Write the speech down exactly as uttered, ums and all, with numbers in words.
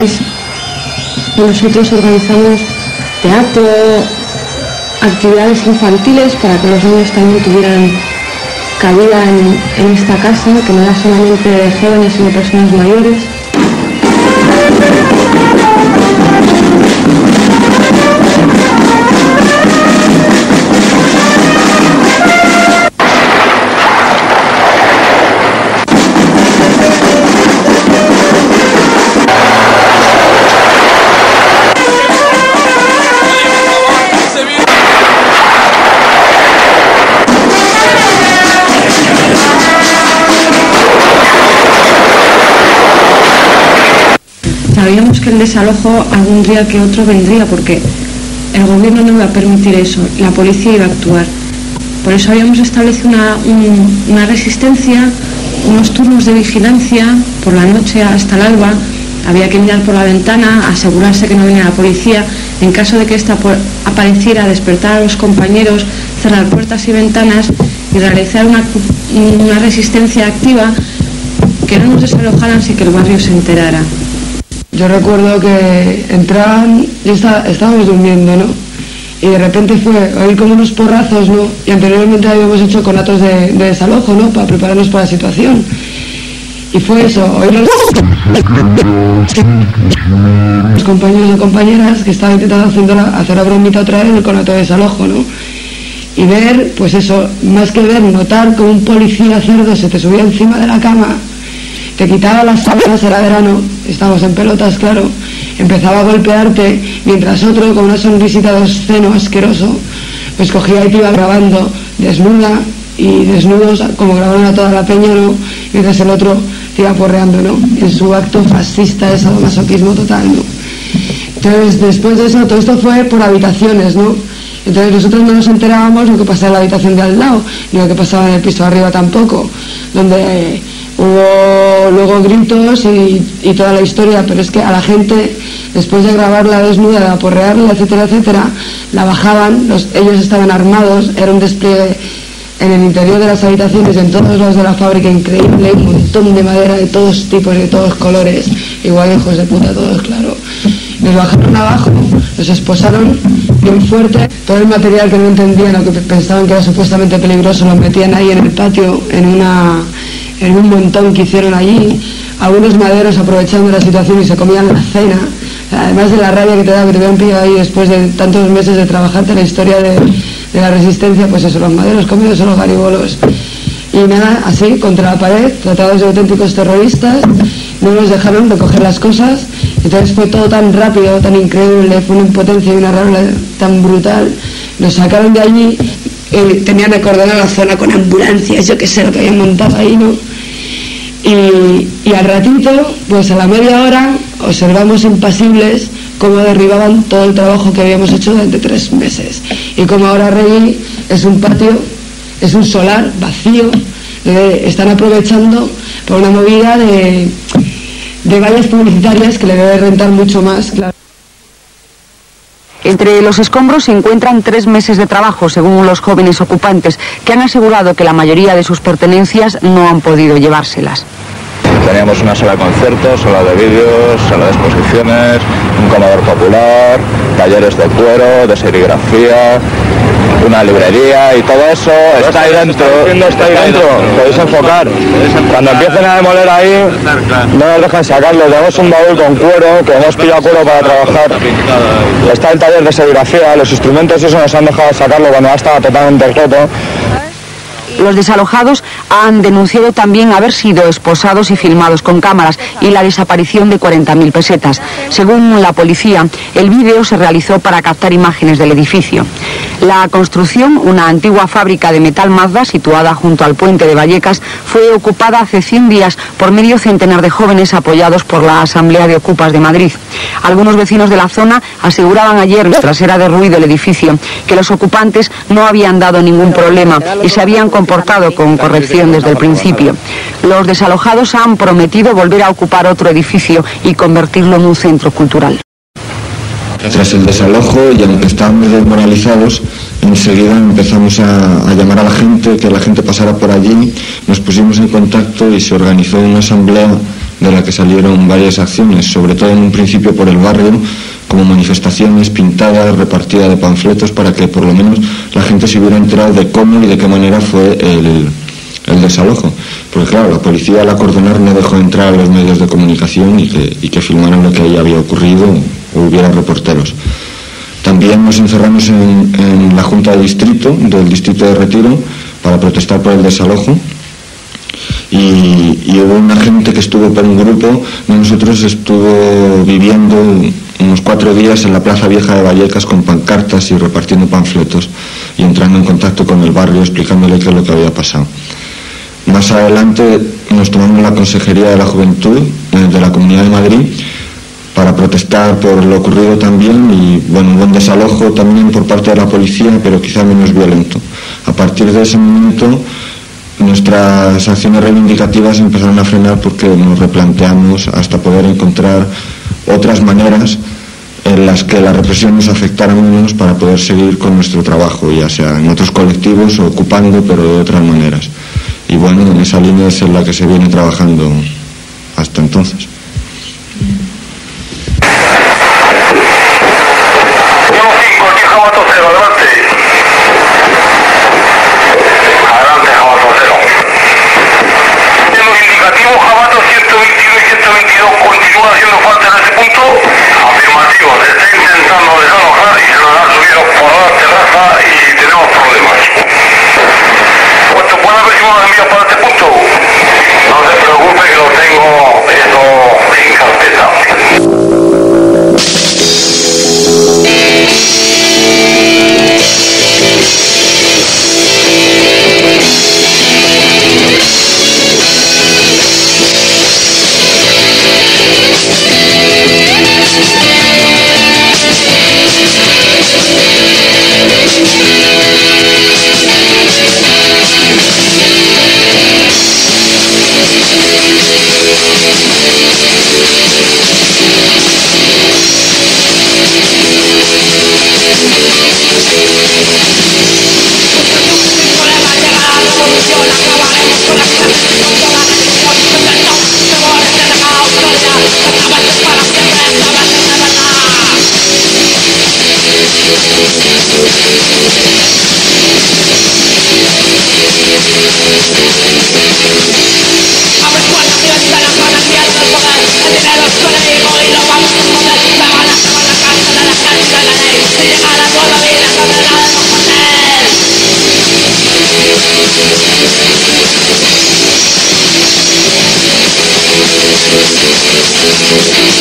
Nosotros organizamos teatro, actividades infantiles para que los niños también tuvieran cabida en, en esta casa, que no era solamente de jóvenes sino de personas mayores. Sabíamos que el desalojo algún día que otro vendría porque el gobierno no iba a permitir eso, la policía iba a actuar. Por eso habíamos establecido una, un, una resistencia, unos turnos de vigilancia por la noche hasta el alba. Había que mirar por la ventana, asegurarse que no venía la policía. En caso de que ésta apareciera, despertar a los compañeros, cerrar puertas y ventanas y realizar una, una resistencia activa, que no nos desalojaran sin que el barrio se enterara. Yo recuerdo que entraban, yo estaba, estábamos durmiendo, ¿no? Y de repente fue oír como unos porrazos, ¿no? Y anteriormente habíamos hecho conatos de, de desalojo, ¿no? Para prepararnos para la situación. Y fue eso, oír los... los compañeros o compañeras que estaban intentando haciendo la, hacer la bromita otra vez en el conato de desalojo, ¿no? Y ver, pues eso, más que ver, notar como un policía cerdo se te subía encima de la cama, te quitaba las sábanas, era verano, estábamos en pelotas, claro, empezaba a golpearte, mientras otro, con una sonrisita de obsceno asqueroso, pues cogía y te iba grabando desnuda y desnudos, como grabaron a toda la peña, ¿no? Mientras el otro te iba porreando, ¿no? En su acto fascista de sadomasoquismo total, ¿no? Entonces, después de eso, todo esto fue por habitaciones, ¿no? Entonces nosotros no nos enterábamos lo que pasaba en la habitación de al lado, ni lo que pasaba en el piso de arriba tampoco, donde... Eh, hubo luego gritos y, y toda la historia, pero es que a la gente, después de grabarla desnuda, de aporrearla, etcétera, etcétera, la bajaban, los, ellos estaban armados, era un despliegue en el interior de las habitaciones, en todos los de la fábrica, increíble, un montón de madera de todos tipos y de todos colores, igual hijos de puta todos, claro. Nos bajaron abajo, nos esposaron bien fuerte, todo el material que no entendían o que pensaban que era supuestamente peligroso lo metían ahí en el patio, en una... en un montón que hicieron allí, algunos maderos aprovechando la situación y se comían la cena, además de la rabia que te da que te habían pillado ahí después de tantos meses de trabajarte la historia de, de la resistencia, pues eso, los maderos comidos son los garibolos. Y nada, así, contra la pared, tratados de auténticos terroristas, no nos dejaron recoger las cosas, entonces fue todo tan rápido, tan increíble, fue una impotencia y una rabia tan brutal, nos sacaron de allí. Eh, tenían que acordonar la zona con ambulancias, yo qué sé lo que habían montado ahí, ¿no? Y, y al ratito, pues a la media hora, observamos impasibles cómo derribaban todo el trabajo que habíamos hecho durante tres meses. Y como ahora Regui es un patio, es un solar vacío, donde están aprovechando por una movida de, de vallas publicitarias que le debe rentar mucho más, claro. Entre los escombros se encuentran tres meses de trabajo, según los jóvenes ocupantes, que han asegurado que la mayoría de sus pertenencias no han podido llevárselas. Teníamos una sala de conciertos, sala de vídeos, sala de exposiciones, un comedor popular, talleres de cuero, de serigrafía, una librería y todo eso está ahí dentro. Está ahí dentro, podéis enfocar. Cuando empiecen a demoler ahí, no nos dejan sacarlo. Tenemos un baúl con cuero, que hemos pillado cuero para trabajar. Está el taller de serigrafía, los instrumentos y eso nos han dejado sacarlo cuando ya estaba totalmente roto. Los desalojados han denunciado también haber sido esposados y filmados con cámaras y la desaparición de cuarenta mil pesetas. Según la policía, el vídeo se realizó para captar imágenes del edificio. La construcción, una antigua fábrica de metal Mazda situada junto al puente de Vallecas, fue ocupada hace cien días por medio centenar de jóvenes apoyados por la Asamblea de Ocupas de Madrid. Algunos vecinos de la zona aseguraban ayer, tras era de ruido el edificio, que los ocupantes no habían dado ningún problema y se habían comportado con corrección desde el principio. Los desalojados han prometido volver a ocupar otro edificio y convertirlo en un centro cultural. Tras el desalojo, y aunque estábamos desmoralizados, enseguida empezamos a, a llamar a la gente, que la gente pasara por allí, nos pusimos en contacto y se organizó una asamblea de la que salieron varias acciones, sobre todo en un principio por el barrio, como manifestaciones, pintadas, repartida de panfletos, para que por lo menos la gente se hubiera enterado de cómo y de qué manera fue el, el desalojo. Porque claro, la policía al acordonar no dejó entrar a los medios de comunicación y que, y que filmaran lo que ahí había ocurrido o hubiera reporteros. También nos encerramos en, en la Junta de Distrito, del Distrito de Retiro, para protestar por el desalojo. Y, y hubo una gente que estuvo por un grupo de nosotros, estuvo viviendo unos cuatro días en la Plaza Vieja de Vallecas con pancartas y repartiendo panfletos y entrando en contacto con el barrio, explicándole qué es lo que había pasado. Más adelante nos tomamos la Consejería de la Juventud eh, de la Comunidad de Madrid para protestar por lo ocurrido también, y bueno, un buen desalojo también por parte de la policía, pero quizá menos violento. A partir de ese momento nuestras acciones reivindicativas empezaron a frenar porque nos replanteamos hasta poder encontrar otras maneras en las que la represión nos afectara menos para poder seguir con nuestro trabajo, ya sea en otros colectivos o ocupando, pero de otras maneras. Y bueno, en esa línea es en la que se viene trabajando hasta entonces. We'll be right back.